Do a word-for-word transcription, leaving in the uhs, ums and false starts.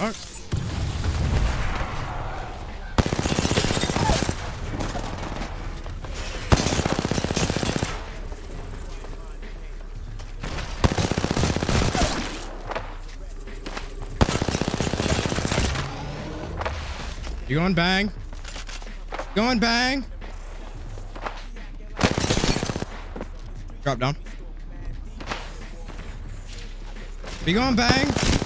fuck? You going bang? Going bang? Drop down. Be going bang?